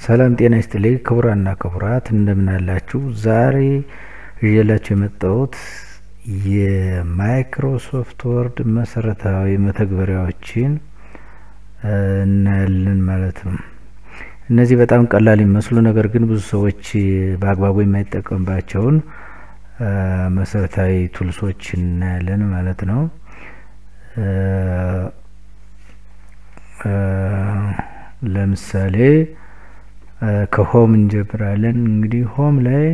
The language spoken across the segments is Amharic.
ሰላም ጤና ይስጥልኝ ክቡራንና ክቡራት እንደምን አላችሁ? ዛሬ ይዤላችሁ የመጣሁት የማይክሮሶፍት ወርድ መሰረታዊ መተግበሪያዎችን እናያለን ማለት ነው። እነዚህ በጣም ቀላል የሚመስሉ ነገር ግን ብዙ ሰዎች በአግባቡ የማይጠቀሙባቸውን መሰረታዊ ቱልሶች እናያለን ማለት ነው። ለምሳሌ ከሆም እንጀምራለን። እንግዲህ ሆም ላይ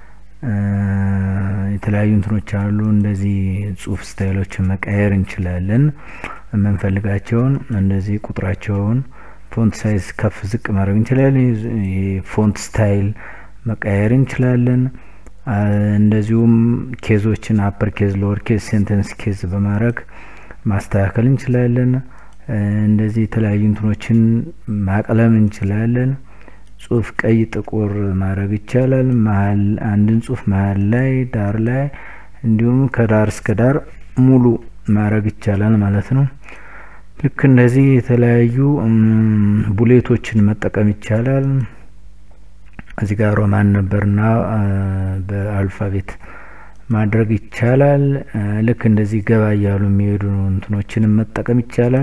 የተለያዩ እንትኖች አሉ። እንደዚህ ጽሁፍ ስታይሎችን መቀየር እንችላለን። የምንፈልጋቸውን እንደዚህ ቁጥራቸውን ፎንት ሳይዝ ከፍ ዝቅ ማድረግ እንችላለን። የፎንት ስታይል መቀየር እንችላለን። እንደዚሁም ኬዞችን አፐር ኬዝ፣ ሎወር ኬዝ፣ ሴንተንስ ኬዝ በማድረግ ማስተካከል እንችላለን። እንደዚህ የተለያዩ እንትኖችን ማቅለም እንችላለን። ጽሁፍ ቀይ ጥቁር ማድረግ ይቻላል። መሀል አንድን ጽሁፍ መሀል ላይ ዳር ላይ እንዲሁም ከዳር እስከ ዳር ሙሉ ማድረግ ይቻላል ማለት ነው። ልክ እንደዚህ የተለያዩ ቡሌቶችን መጠቀም ይቻላል። እዚህ ጋር ሮማን ነበርና በአልፋቤት ማድረግ ይቻላል። ልክ እንደዚህ ገባ እያሉ የሚሄዱ እንትኖችን መጠቀም ይቻላል።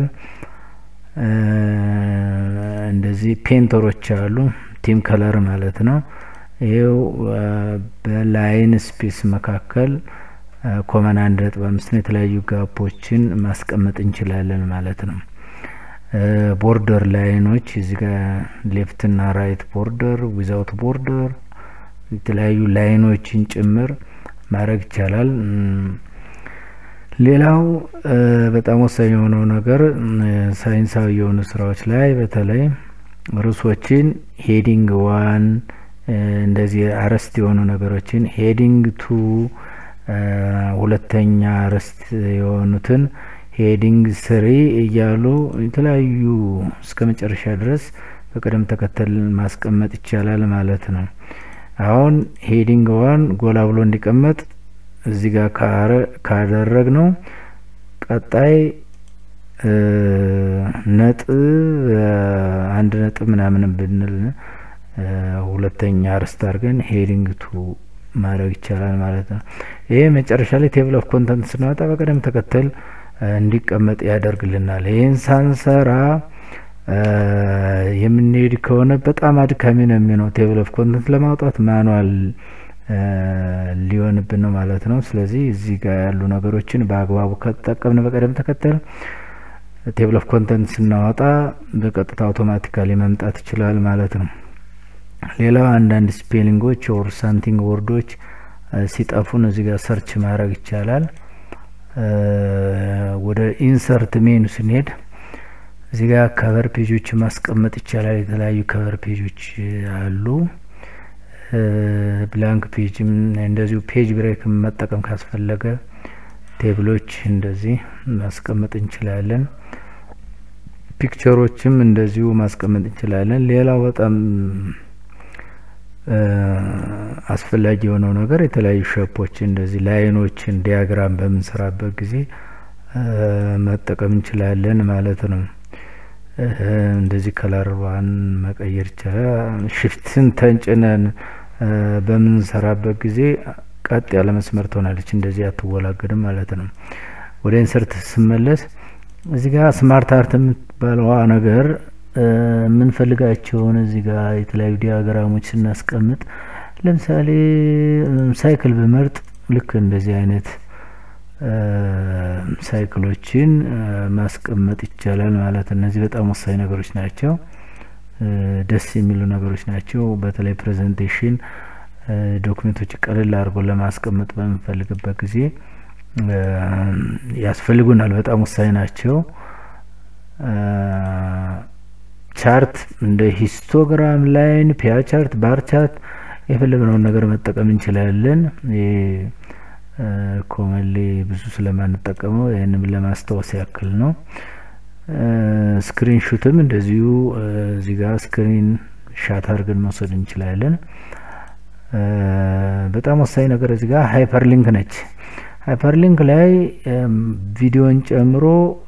እንደዚህ ፔንተሮች አሉ፣ ቲም ከለር ማለት ነው። ይሄው በላይን ስፔስ መካከል ኮመን 1.5 ነው። የተለያዩ ጋፖችን ማስቀመጥ እንችላለን ማለት ነው። ቦርደር ላይኖች እዚህ ጋር ሌፍት እና ራይት ቦርደር፣ ዊዛውት ቦርደር የተለያዩ ላይኖችን ጭምር ማድረግ ይቻላል። ሌላው በጣም ወሳኝ የሆነው ነገር ሳይንሳዊ የሆኑ ስራዎች ላይ በተለይ ርዕሶችን ሄዲንግ 1 እንደዚህ አርዕስት የሆኑ ነገሮችን ሄዲንግ 2 ሁለተኛ አርዕስት የሆኑትን ሄዲንግ 3 እያሉ የተለያዩ እስከ መጨረሻ ድረስ በቅደም ተከተል ማስቀመጥ ይቻላል ማለት ነው። አሁን ሄዲንግ 1 ጎላ ብሎ እንዲቀመጥ እዚህ ጋር ካደረግ ነው ቀጣይ ነጥብ 1 ነጥብ ምናምን ብንል ሁለተኛ አርዕስት አድርገን ሄዲንግ 2 ማድረግ ይቻላል ማለት ነው። ይሄ መጨረሻ ላይ ቴብል ኦፍ ኮንተንት ስናወጣ በቅደም ተከተል እንዲቀመጥ ያደርግልናል። ይሄን ሳንሰራ የምንሄድ ከሆነ በጣም አድካሚ ነው የሚሆነው። ቴብል ኦፍ ኮንተንት ለማውጣት ማኑዋል ሊሆንብን ነው ማለት ነው። ስለዚህ እዚህ ጋር ያሉ ነገሮችን በአግባቡ ከተጠቀምን በቅደም ተከተል ቴብል ኦፍ ኮንተንት ስናወጣ በቀጥታ አውቶማቲካሊ መምጣት ይችላል ማለት ነው። ሌላው አንዳንድ ስፔሊንጎች ኦር ሳምቲንግ ወርዶች ሲጠፉን እዚህ ጋር ሰርች ማድረግ ይቻላል። ወደ ኢንሰርት ሜኑ ስንሄድ እዚህ ጋር ከቨር ፔጆች ማስቀመጥ ይቻላል። የተለያዩ ከቨር ፔጆች አሉ። ብላንክ ፔጅም እንደዚሁ ፔጅ ብሬክ መጠቀም ካስፈለገ ቴብሎች እንደዚህ ማስቀመጥ እንችላለን። ፒክቸሮችም እንደዚሁ ማስቀመጥ እንችላለን። ሌላው በጣም አስፈላጊ የሆነው ነገር የተለያዩ ሼፖች እንደዚህ ላይኖችን ዲያግራም በምንሰራበት ጊዜ መጠቀም እንችላለን ማለት ነው። እንደዚህ ከለርዋን መቀየር ይቻላል። ሽፍትን ተንጭነን በምንሰራበት ጊዜ ቀጥ ያለ መስመር ትሆናለች፣ እንደዚህ አትወላገድም ማለት ነው። ወደ ኢንሰርት ስመለስ እዚህ ጋር ስማርት አርት የምትባለው ነገር የምንፈልጋቸውን እዚህ ጋር የተለያዩ ዲያግራሞች ስናስቀምጥ ለምሳሌ ሳይክል በመርጥ ልክ እንደዚህ አይነት ሳይክሎችን ማስቀመጥ ይቻላል ማለት ነው። እነዚህ በጣም ወሳኝ ነገሮች ናቸው፣ ደስ የሚሉ ነገሮች ናቸው። በተለይ ፕሬዘንቴሽን ዶክመንቶች ቀለል አድርጎ ለማስቀመጥ በምንፈልግበት ጊዜ ያስፈልጉናል፣ በጣም ወሳኝ ናቸው። ቻርት እንደ ሂስቶግራም፣ ላይን፣ ፒያ ቻርት፣ ባር ቻርት የፈለግነውን ነገር መጠቀም እንችላለን። ኮመንሊ ብዙ ስለማንጠቀመው ይሄንን ለማስታወስ ያክል ነው። ስክሪን ሹትም እንደዚሁ እዚህ ጋር ስክሪን ሻት አድርገን መውሰድ እንችላለን። በጣም ወሳኝ ነገር እዚህ ጋር ሃይፐርሊንክ ነች። ሃይፐርሊንክ ላይ ቪዲዮን ጨምሮ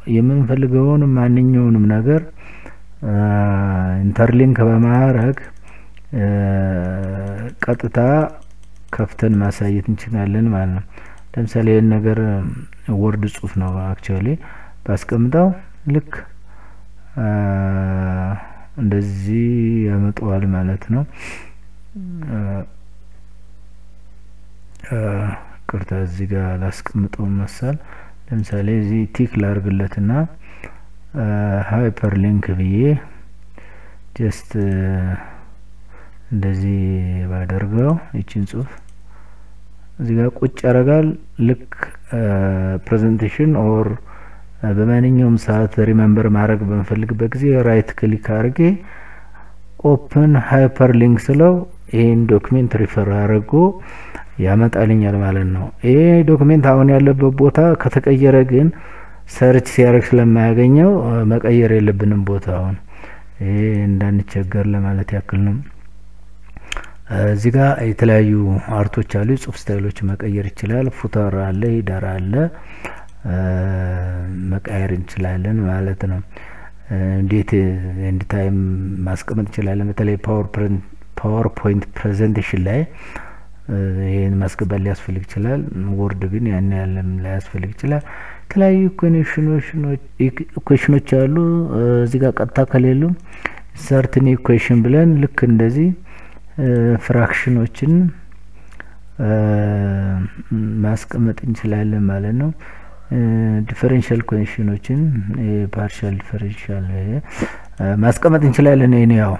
የምንፈልገውን ማንኛውንም ነገር ኢንተርሊንክ በማድረግ ቀጥታ ከፍተን ማሳየት እንችላለን ማለት ነው። ለምሳሌ ይሄን ነገር ወርድ ጽሁፍ ነው አክቹአሊ ባስቀምጠው ልክ እንደዚህ ያመጣዋል ማለት ነው። ቅርታ እዚህ ጋር ላስቀምጠው መሰል ለምሳሌ እዚህ ቲክ ላርግለትና ሃይፐር ሊንክ ብዬ ጀስት እንደዚህ ባደርገው እቺን ጽሁፍ እዚህ ጋር ቁጭ ያረጋል። ልክ ፕሬዘንቴሽን ኦር በማንኛውም ሰዓት ሪሜምበር ማድረግ በመፈልግበት ጊዜ ራይት ክሊክ አድርጌ ኦፕን ሃይፐር ሊንክ ስለው ይሄን ዶክመንት ሪፈር አድርጎ ያመጣልኛል ማለት ነው። ይሄ ዶክመንት አሁን ያለበት ቦታ ከተቀየረ ግን ሰርች ሲያደርግ ስለማያገኘው መቀየር የለብንም ቦታውን። ይሄ እንዳንቸገር ለማለት ያክል ነው። እዚህ ጋር የተለያዩ አርቶች አሉ። ጽሁፍ ስታይሎች መቀየር ይችላል። ፉተር አለ፣ ሄደር አለ፣ መቀየር እንችላለን ማለት ነው። እንዴት ኤንድ ታይም ማስቀመጥ እንችላለን። በተለይ ፓወርፖይንት ፕሬዘንቴሽን ላይ ይሄን ማስገባት ሊያስፈልግ ይችላል። ወርድ ግን ያን ያለም ላይ ያስፈልግ ይችላል። የተለያዩ ኢኩዌሽኖች አሉ። እዚህ ጋር ቀጥታ ከሌሉ ሰርትን ኢኩዌሽን ብለን ልክ እንደዚህ ፍራክሽኖችን ማስቀመጥ እንችላለን ማለት ነው። ዲፈረንሻል ኢኩዌሽኖችን ፓርሻል ዲፈረንሻል ማስቀመጥ እንችላለን። ያው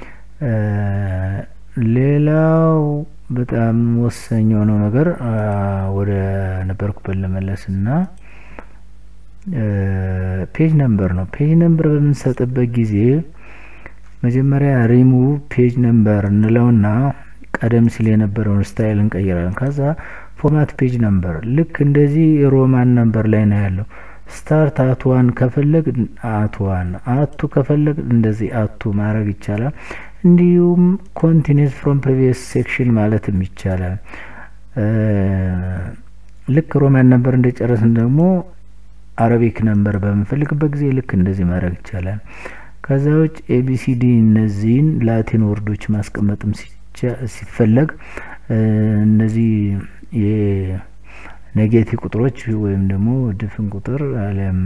ሌላው በጣም ወሳኝ የሆነው ነገር ወደ ነበርኩበት ለመለስና ፔጅ ነምበር ነው። ፔጅ ነምበር በምንሰጥበት ጊዜ መጀመሪያ ሪሙቭ ፔጅ ነምበር እንለውና ቀደም ሲል የነበረውን ስታይል እንቀይራለን። ከዛ ፎርማት ፔጅ ነምበር ልክ እንደዚህ ሮማን ነምበር ላይ ነው ያለው። ስታርት አት 1 ከፈለግ አት 1 አቱ ከፈለግ እንደዚህ አቱ ማድረግ ይቻላል። እንዲሁም ኮንቲኒዩስ ፍሮም ፕሪቪየስ ሴክሽን ማለትም ይቻላል። ልክ ሮማን ነምበር እንደጨረስን ደግሞ አረቢክ ነምበር በመፈልግበት ጊዜ ልክ እንደዚህ ማድረግ ይቻላል። ከዛ ውጭ ኤቢሲዲ እነዚህን ላቲን ወርዶች ማስቀመጥም ሲፈለግ እነዚህ የኔጌቲቭ ቁጥሮች ወይም ደግሞ ድፍን ቁጥር አለም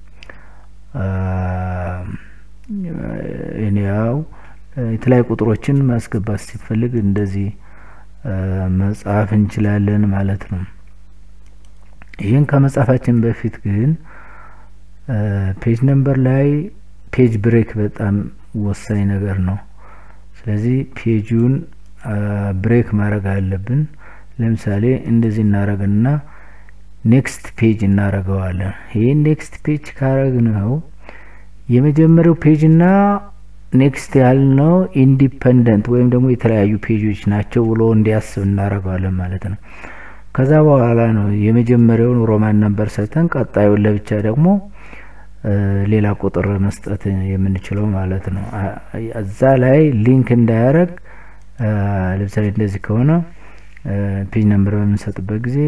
እኔያው የተለያዩ ቁጥሮችን ማስገባት ሲፈልግ እንደዚህ መጻፍ እንችላለን ማለት ነው። ይሄን ከመጻፋችን በፊት ግን ፔጅ ነምበር ላይ ፔጅ ብሬክ በጣም ወሳኝ ነገር ነው። ስለዚህ ፔጁን ብሬክ ማድረግ አለብን። ለምሳሌ እንደዚህ እናረግና ኔክስት ፔጅ እናረጋዋለን። ይሄ ኔክስት ፔጅ ካረግነው የመጀመሪያው ፔጅና ኔክስት ያልነው ኢንዲፔንደንት ወይም ደግሞ የተለያዩ ፔጆች ናቸው ብሎ እንዲያስብ እናረጋዋለን ማለት ነው። ከዛ በኋላ ነው የመጀመሪያውን ሮማን ነምበር ሰጥተን ቀጣዩን ለብቻ ደግሞ ሌላ ቁጥር መስጠት የምንችለው ማለት ነው። እዛ ላይ ሊንክ እንዳያረግ ለምሳሌ እንደዚህ ከሆነ ፔጅ ነምበር በምንሰጥበት ጊዜ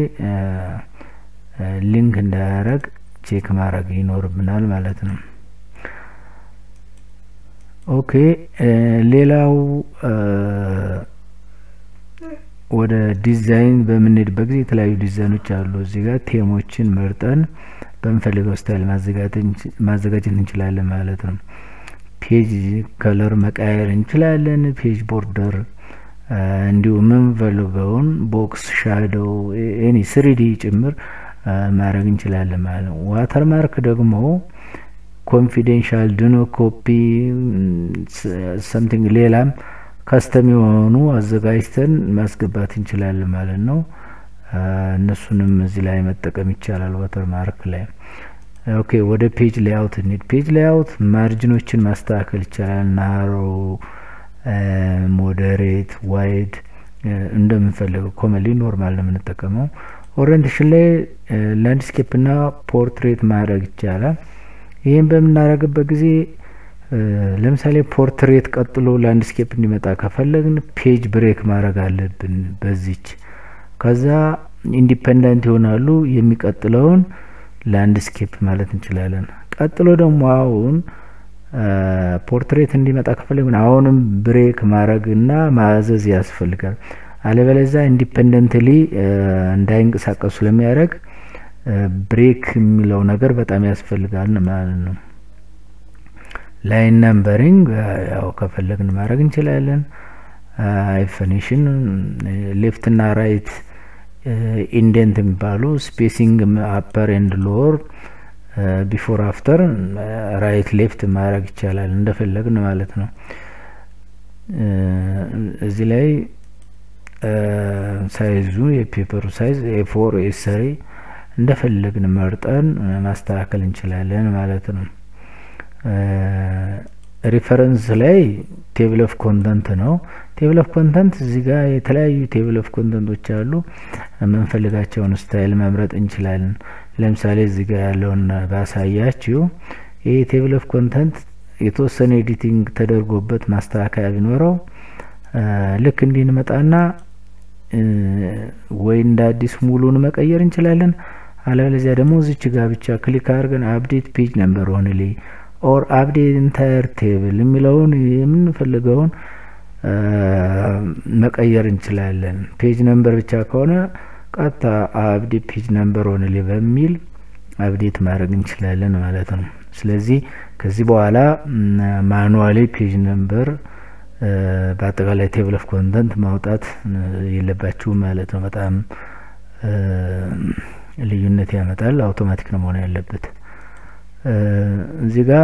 ሊንክ እንዳያረግ ቼክ ማድረግ ይኖርብናል ማለት ነው። ኦኬ ሌላው ወደ ዲዛይን በምንሄድበት ጊዜ የተለያዩ ዲዛይኖች አሉ። እዚህ ጋር ቴሞችን መርጠን በመፈልገው ስታይል ማዘጋጀት እንችላለን ማለት ነው። ፔጅ ከለር መቀየር እንችላለን። ፔጅ ቦርደር እንዲሁም የምንፈልገውን ቦክስ ሻዶው ኤኒ 3D ጭምር ማድረግ እንችላለን ማለት ነው። ዋተር ማርክ ደግሞ ኮንፊደንሻል ዱኖ ኮፒ ሰምቲንግ ሌላም ካስተም የሆኑ አዘጋጅተን ማስገባት እንችላለን ማለት ነው። እነሱንም እዚህ ላይ መጠቀም ይቻላል ዋተር ማርክ ላይ። ኦኬ ወደ ፔጅ ሌአውት እንሂድ። ፔጅ ሌአውት ማርጂኖችን ማስተካከል ይቻላል። ናሮ፣ ሞዴሬት፣ ዋይድ እንደምንፈልገው ኮመንሊ ኖርማል ነው የምንጠቀመው። ኦሪየንቴሽን ላይ ላንድስኬፕ እና ፖርትሬት ማድረግ ይቻላል። ይሄን በምናደርግበት ጊዜ ለምሳሌ ፖርትሬት ቀጥሎ ላንድስኬፕ እንዲመጣ ከፈለግን ፔጅ ብሬክ ማድረግ አለብን በዚች። ከዛ ኢንዲፔንደንት ይሆናሉ። የሚቀጥለውን ላንድስኬፕ ማለት እንችላለን። ቀጥሎ ደግሞ አሁን ፖርትሬት እንዲመጣ ከፈለግን አሁንም ብሬክ ማድረግና ማዘዝ ያስፈልጋል። አለበለዚያ ኢንዲፔንደንትሊ እንዳይንቀሳቀሱ ስለሚያደርግ ብሬክ የሚለው ነገር በጣም ያስፈልጋል ማለት ነው። ላይን ነምበሪንግ ያው ከፈለግን ማድረግ እንችላለን። አይፈኒሽን ሌፍት እና ራይት ኢንደንት የሚባሉ ስፔሲንግ አፐር ኤንድ ሎወር ቢፎር አፍተር ራይት ሌፍት ማድረግ ይቻላል እንደፈለግን ማለት ነው። እዚህ ላይ ሳይዙ የፔፐሩ ሳይዝ A4 A3 እንደፈለግን መርጠን ማስተካከል እንችላለን ማለት ነው። ሪፈረንስ ላይ ቴብል ኦፍ ኮንተንት ነው። ቴብል ኦፍ ኮንተንት እዚህ ጋር የተለያዩ ቴብል ኦፍ ኮንተንቶች አሉ። የምንፈልጋቸውን ስታይል መምረጥ እንችላለን። ለምሳሌ እዚህ ጋር ያለውን ባሳያችሁ ይሄ ቴብል ኦፍ ኮንተንት የተወሰነ ኤዲቲንግ ተደርጎበት ማስተካከያ ቢኖረው ልክ እንዲህ እንመጣና ወይ እንደ አዲስ ሙሉን መቀየር እንችላለን። አለበለዚያ ደግሞ እዚች ጋር ብቻ ክሊክ አድርገን አፕዴት ፔጅ ነምበር ኦንሊ ኦር አፕዴት ኢንታየር ቴብል የሚለውን የምንፈልገውን መቀየር እንችላለን። ፔጅ ነምበር ብቻ ከሆነ ቀጥታ አፕዴት ፔጅ ነምበር ኦንሊ በሚል አፕዴት ማድረግ እንችላለን ማለት ነው። ስለዚህ ከዚህ በኋላ ማኑዋሊ ፔጅ ነምበር በአጠቃላይ ቴብል ኦፍ ኮንተንት ማውጣት የለባችሁም ማለት ነው። በጣም ልዩነት ያመጣል። አውቶማቲክ ነው መሆን ያለበት። እዚህ ጋር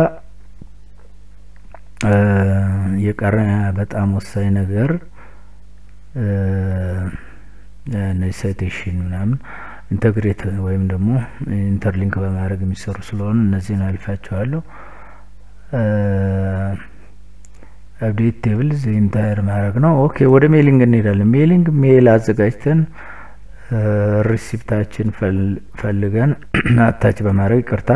የቀረ በጣም ወሳኝ ነገር ሳይቴሽን ምናምን ኢንተግሬት ወይም ደግሞ ኢንተርሊንክ በማድረግ የሚሰሩ ስለሆነ እነዚህን አልፋቸዋለሁ። አፕዴት ቴብልስ ኢንታየር ማድረግ ነው። ኦኬ ወደ ሜሊንግ እንሄዳለን። ሜሊንግ ሜል አዘጋጅተን ሪሲፕታችን ፈልገን አታች በማድረግ ይቅርታ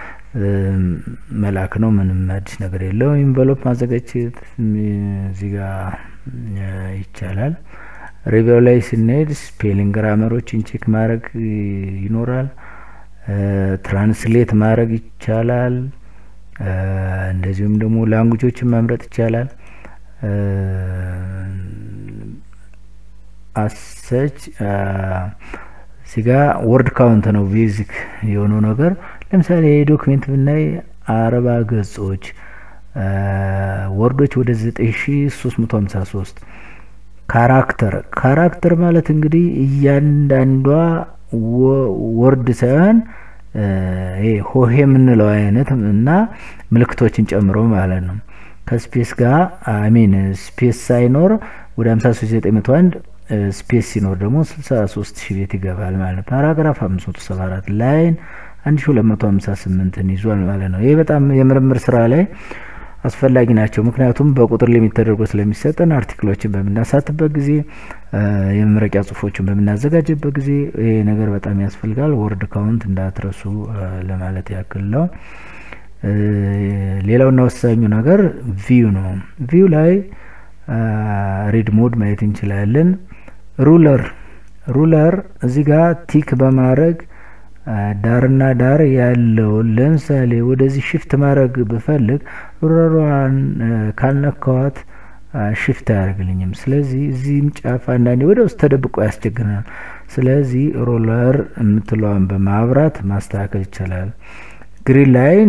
መላክ ነው። ምንም አዲስ ነገር የለው። ኢንቨሎፕ ማዘጋጀት እዚህ ጋር ይቻላል። ሪቪው ላይ ስንሄድ ስፔሊንግ ግራመሮችን ቼክ ማድረግ ይኖራል። ትራንስሌት ማድረግ ይቻላል። እንደዚሁም ደግሞ ላንጉጆችን መምረጥ ይቻላል። አሰች ሲጋ ወርድ ካውንት ነው ቤዚክ የሆነው ነገር። ለምሳሌ ዶክመንት ብናይ 40 ገጾች ወርዶች ወደ 9353 ካራክተር ማለት እንግዲህ እያንዳንዷ ወርድ ሳይሆን ይሄ ሆሄ የምንለው አይነት እና ምልክቶችን ጨምሮ ማለት ነው። ከስፔስ ጋር ስፔስ ሳይኖር ወደ 53901 ስፔስ ሲኖር ደግሞ 63000 ቤት ይገባል ማለት ነው። ፓራግራፍ 574 ላይን 1258ን ይዟል ማለት ነው። ይሄ በጣም የምርምር ስራ ላይ አስፈላጊ ናቸው። ምክንያቱም በቁጥር ሊሚት ተደርጎ ስለሚሰጠን አርቲክሎችን በመናሳትበት ጊዜ የመመረቂያ ጽሁፎችን በመናዘጋጅበት ጊዜ ይሄ ነገር በጣም ያስፈልጋል። ወርድ ካውንት እንዳትረሱ ለማለት ያክል ነው። ሌላውና ወሳኙ ነገር ቪው ነው። ቪው ላይ ሪድ ሞድ ማየት እንችላለን። ሩለር እዚህ ጋር ቲክ በማድረግ ዳርና ዳር ያለው ለምሳሌ ወደዚህ ሽፍት ማድረግ ብፈልግ ሩለሯን ካልነካዋት ሽፍት አያደርግልኝም። ስለዚህ እዚህም ጫፍ አንዳንዴ ወደ ውስጥ ተደብቆ ያስቸግረናል። ስለዚህ ሩለር የምትለዋን በማብራት ማስተካከል ይቻላል። ግሪን ላይን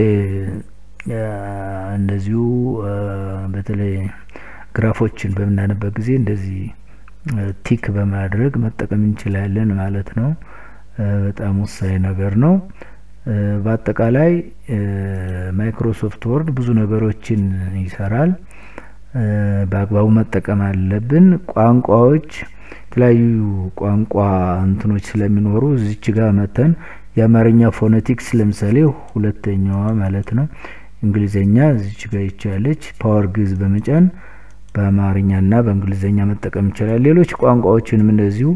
እንደዚሁ በተለይ ግራፎችን በምናነበት ጊዜ እንደዚህ ቲክ በማድረግ መጠቀም እንችላለን ማለት ነው። በጣም ወሳኝ ነገር ነው። በአጠቃላይ ማይክሮሶፍት ወርድ ብዙ ነገሮችን ይሰራል። በአግባቡ መጠቀም አለብን። ቋንቋዎች የተለያዩ ቋንቋ እንትኖች ስለሚኖሩ እዚች ጋር መተን የአማርኛ ፎኔቲክስ ለምሳሌ ሁለተኛዋ ማለት ነው እንግሊዘኛ እዚች ጋር ይቻለች ፓወር ግዝ በመጫን በአማርኛና በእንግሊዘኛ መጠቀም ይችላል። ሌሎች ቋንቋዎችንም እንደዚሁ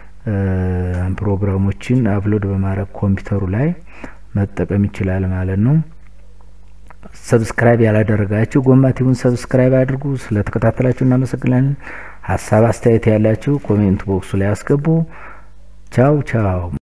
ፕሮግራሞችን አፕሎድ በማድረግ ኮምፒውተሩ ላይ መጠቀም ይችላል ማለት ነው። ሰብስክራይብ ያላደረጋችሁ ጎማቲውን ሰብስክራይብ አድርጉ። ስለተከታተላችሁ እናመሰግናለን። ሀሳብ አስተያየት ያላችሁ ኮሜንት ቦክሱ ላይ አስገቡ። ቻው ቻው።